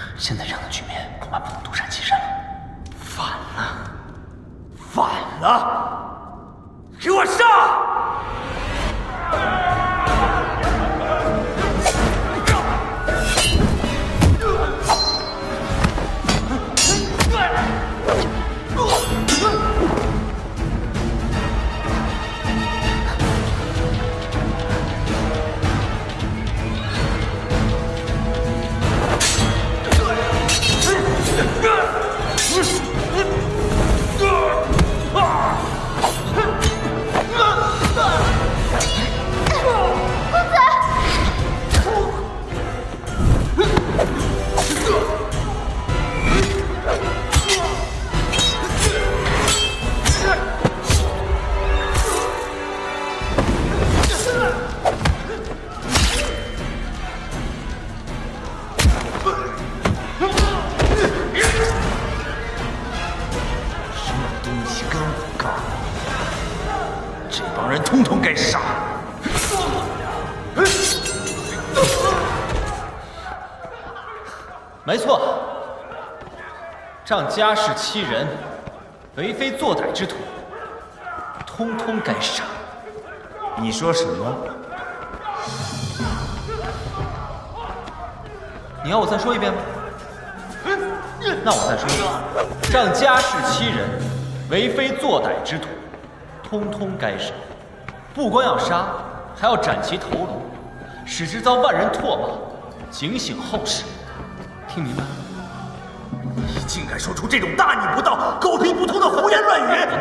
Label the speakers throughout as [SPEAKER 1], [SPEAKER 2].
[SPEAKER 1] 现在这样的局面恐怕不能独善其身了。反了，反了！给我上！
[SPEAKER 2] 通通该杀！
[SPEAKER 1] 没错，仗家世欺人、为非作歹之徒，通通该杀。
[SPEAKER 2] 你说什么？
[SPEAKER 1] 你要我再说一遍吗？那我再说一遍：仗家世欺人、为非作歹之徒，通通该杀。 不光要杀，还要斩其头颅，使之遭万人唾骂，警醒后世。听明白了？
[SPEAKER 2] 你竟敢说出这种大逆不道、狗屁不通的胡言乱语！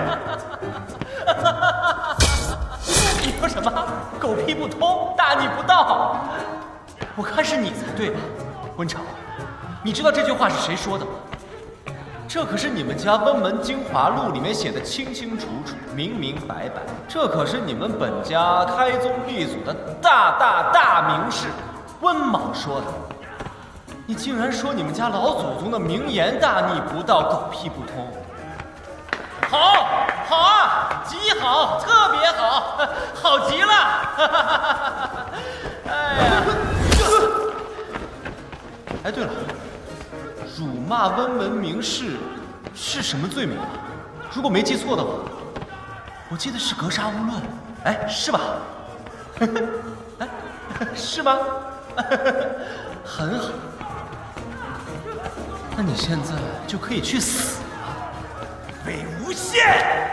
[SPEAKER 1] 你说什么？狗屁不通，大逆不道？我看是你才对吧，温晁？你知道这句话是谁说的吗？ 这可是你们家温门精华录里面写的清清楚楚、明明白白。这可是你们本家开宗立祖的大名士温莽说的。你竟然说你们家老祖宗的名言大逆不道、狗屁不通？好，好啊，极好，特别好，好极了！哎呀，哎，对了。 辱骂温门名士是什么罪名啊？如果没记错的话，我记得是格杀勿论。哎，是吧？哎，是吗？很好，那你现在就可以去死了，
[SPEAKER 2] 魏无羡！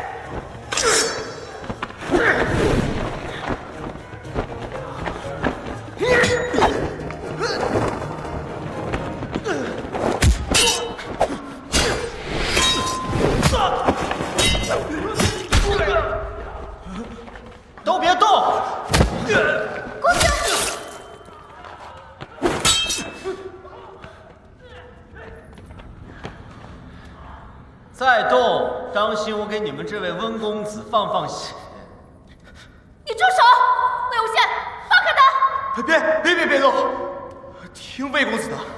[SPEAKER 1] 都别动！
[SPEAKER 3] 公子，
[SPEAKER 1] 再动，当心我给你们这位温公子放血！
[SPEAKER 3] 你住手！魏无羡，放开他！
[SPEAKER 2] 别动！听魏公子的。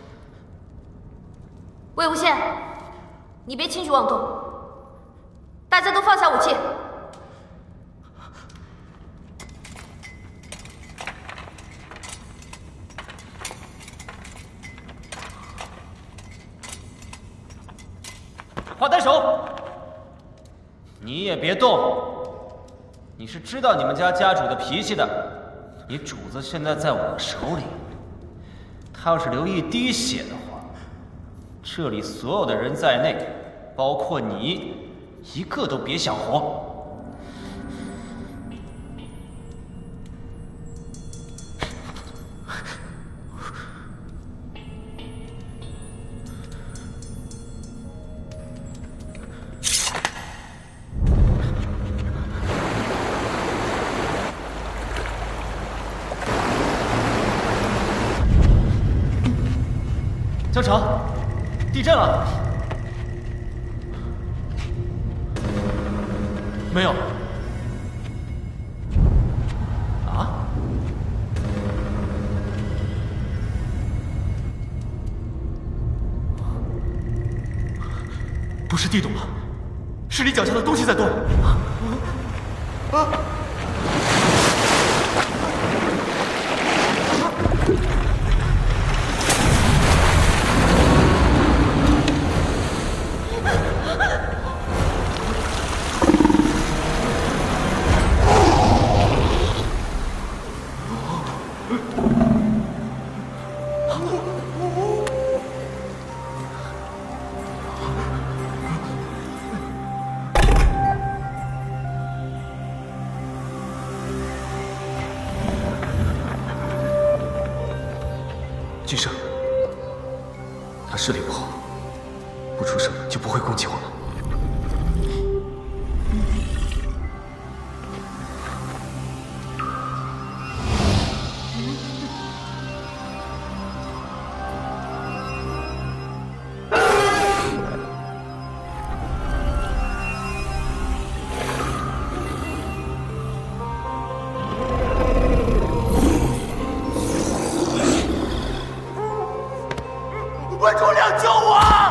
[SPEAKER 3] 魏无羡，你别轻举妄动，大家都放下武器。
[SPEAKER 1] 华单手，你也别动。你是知道你们家家主的脾气的，你主子现在在我手里，他要是流一滴血的话，这里所有的人在内，包括你，一个都别想活。 江城，地震了。没有。啊？不是地动了，是你脚下的东西在动。啊！ 啊！
[SPEAKER 2] 君生，他视力不好，不出声就不会攻击我们。温忠亮，救我！